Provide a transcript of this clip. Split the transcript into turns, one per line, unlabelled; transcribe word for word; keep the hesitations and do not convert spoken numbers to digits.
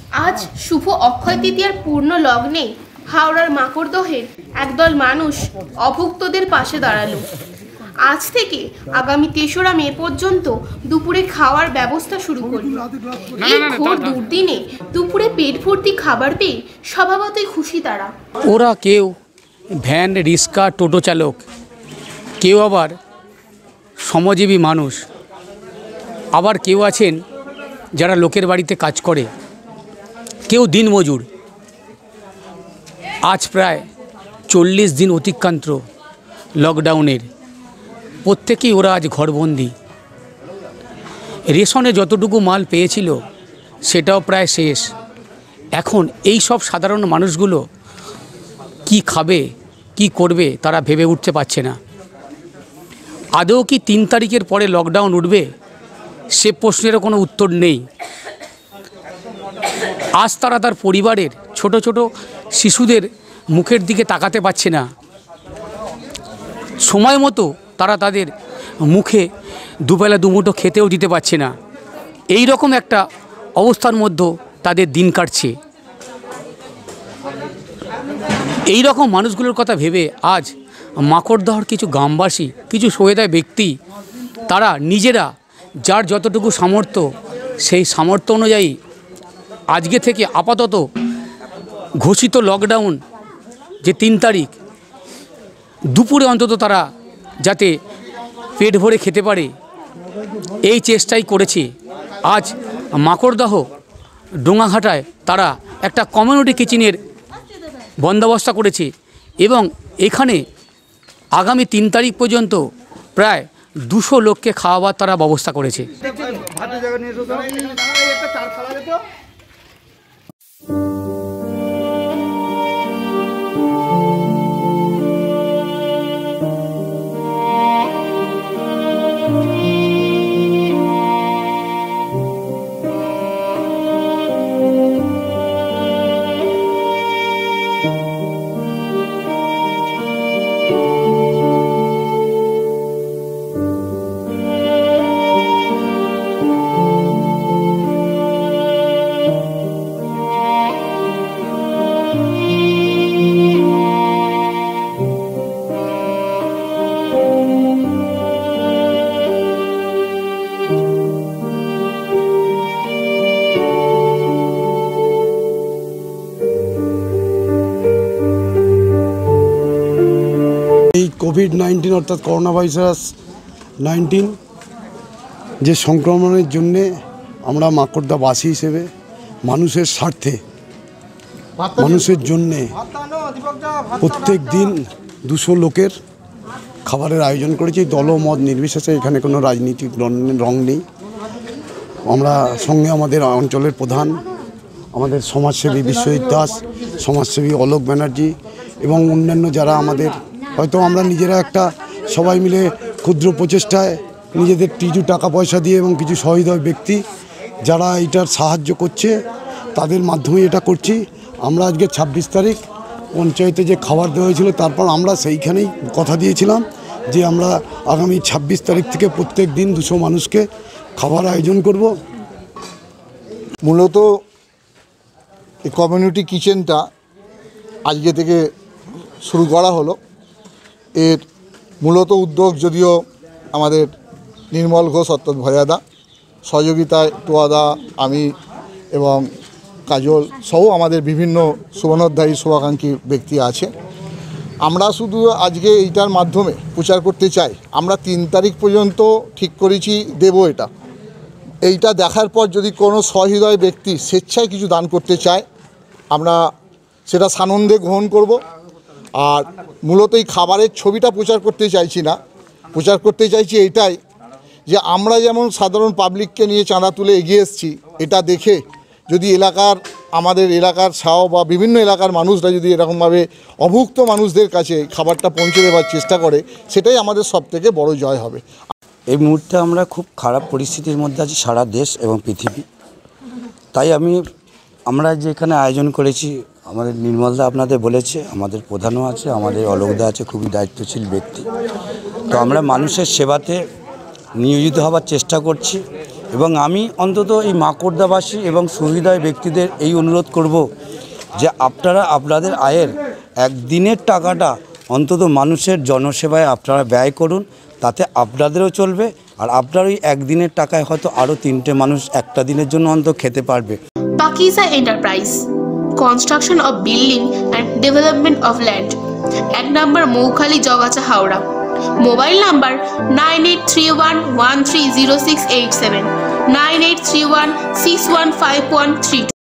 আজ শুভ অক্ষয় তৃতীয়ার পূর্ণ লগ্নে হাওড়ার মাকড়দহের একদল মানুষ অভুক্তদের পাশে দাঁড়ালো। আজ থেকে আগামী তেসরা মে পর্যন্ত দুপুরে খাওয়ার ব্যবস্থা শুরু করল। এই ঘোর দুর্দিনে দুপুরে পেট ভর্তি খাবার পেয়ে স্বভাবতই খুশি তারা।
ওরা কেউ ভ্যান, রিক্সা, টোটো চালক, কেউ আবার শ্রমজীবী মানুষ, আবার কেউ আছেন যারা লোকের বাড়িতে কাজ করে, কেউ দিনমজুর। আজ প্রায় চল্লিশ দিন অতিক্রান্ত লকডাউনের, প্রত্যেকেই ওরা আজ ঘরবন্দি। রেশনে যতটুকু মাল পেয়েছিল সেটাও প্রায় শেষ। এখন এই সব সাধারণ মানুষগুলো কি খাবে, কি করবে তারা ভেবে উঠতে পারছে না। আদৌ কি তিন তারিখের পরে লকডাউন উঠবে সে প্রশ্নেরও কোনো উত্তর নেই। আজ তারা তার পরিবারের ছোট ছোট শিশুদের মুখের দিকে তাকাতে পারছে না। সময় মতো তারা তাদের মুখে দুবেলা দুমুঠো খেতেও দিতে পারছে না। এই রকম একটা অবস্থার মধ্যে তাদের দিন কাটছে। এই রকম মানুষগুলোর কথা ভেবে আজ মাকড়দহর কিছু গ্রামবাসী, কিছু সহায়তায় ব্যক্তি, তারা নিজেরা যার যতটুকু সামর্থ্য সেই সামর্থ্য অনুযায়ী আজকে থেকে আপাতত ঘোষিত লকডাউন যে তিন তারিখ দুপুরে অন্তত তারা যাতে পেট ভরে খেতে পারে এই চেষ্টাই করেছে। আজ মাকড়দহ ডোঙাঘাটায় তারা একটা কমিউনিটি কিচেনের বন্দোবস্ত করেছে এবং এখানে আগামী তিন তারিখ পর্যন্ত প্রায় দুশো লোককে খাওয়াবার তারা ব্যবস্থা করেছে।
এই কোভিড নাইন্টিন অর্থাৎ করোনা ভাইরাস নাইন্টিন যে সংক্রমণের জন্যে আমরা মাকড়দাবাসী হিসেবে মানুষের স্বার্থে, মানুষের জন্যে প্রত্যেক দিন দুশো লোকের খাবারের আয়োজন করেছি। দলমত নির্বিশেষে, এখানে কোনো রাজনীতিক রং নেই। আমরা সঙ্গে আমাদের অঞ্চলের প্রধান, আমাদের সমাজসেবী বিশ্বজিৎ দাস, সমাজসেবী অলোক ব্যানার্জি এবং অন্যান্য যারা আমাদের, হয়তো আমরা নিজেরা একটা সবাই মিলে ক্ষুদ্র প্রচেষ্টায় নিজেদের কিছু টাকা পয়সা দিয়ে এবং কিছু সহৃদয় ব্যক্তি যারা এটার সাহায্য করছে তাদের মাধ্যমে এটা করছি। আমরা আজকে ছাব্বিশ তারিখ পঞ্চায়েতে যে খাবার দেওয়া হয়েছিল, তারপর আমরা সেইখানেই কথা দিয়েছিলাম যে আমরা আগামী ছাব্বিশ তারিখ থেকে প্রত্যেক দিন দুশো মানুষকে খাবার আয়োজন করব।
মূলত এই কমিউনিটি কিচেনটা আজকে থেকে শুরু করা হলো। এর মূলত উদ্যোগ যদিও আমাদের নির্মল ঘোষ অর্থাৎ ভয়াদা, সহযোগিতায় তোয়াদা, আমি এবং কাজল সহ আমাদের বিভিন্ন সুবর্ণোদ্ধারী শুভাকাঙ্ক্ষী ব্যক্তি আছে। আমরা শুধু আজকে এইটার মাধ্যমে প্রচার করতে চাই, আমরা তিন তারিখ পর্যন্ত ঠিক করেছি দেব এটা। এইটা দেখার পর যদি কোনো সহৃদয় ব্যক্তি স্বেচ্ছায় কিছু দান করতে চায়, আমরা সেটা সানন্দে গ্রহণ করব। আর মূলত এই খাবারের ছবিটা প্রচার করতে চাইছি না, প্রচার করতে চাইছি এইটাই যে আমরা যেমন সাধারণ পাবলিককে নিয়ে চাঁদা তুলে এগিয়ে এসেছি, এটা দেখে যদি এলাকার আমাদের এলাকার ছাও বা বিভিন্ন এলাকার মানুষরা যদি এরকমভাবে অভুক্ত মানুষদের কাছে খাবারটা পৌঁছে দেওয়ার চেষ্টা করে, সেটাই আমাদের সবথেকে বড় জয় হবে।
এই মুহূর্তে আমরা খুব খারাপ পরিস্থিতির মধ্যে আছি সারা দেশ এবং পৃথিবী। তাই আমি আমরা যে এখানে আয়োজন করেছি, আমাদের নির্মলদা আপনাদের বলেছে, আমাদের প্রধানও আছে, আমাদের অলোকদা আছে, খুবই দায়িত্বশীল ব্যক্তি। তো আমরা মানুষের সেবাতে নিয়োজিত হবার চেষ্টা করছি এবং আমি অন্তত এই মাকড়দাবাসী এবং সুবিধায় ব্যক্তিদের এই অনুরোধ করব যে আপনারা আপনাদের আয়ের একদিনের টাকাটা অন্তত মানুষের জনসেবায় আপনারা ব্যয় করুন, তাতে আপনাদেরও চলবে আর আপনার ওই একদিনের টাকায় হয়তো আরও তিনটে মানুষ একটা দিনের জন্য অন্তত খেতে পারবে।
Pakiza enterprise, construction of building and development of land, এক নম্বর Moukhali Jagachha Howrah. Mobile number nine eight three one one three zero six eight seven, nine eight three one six one five one three.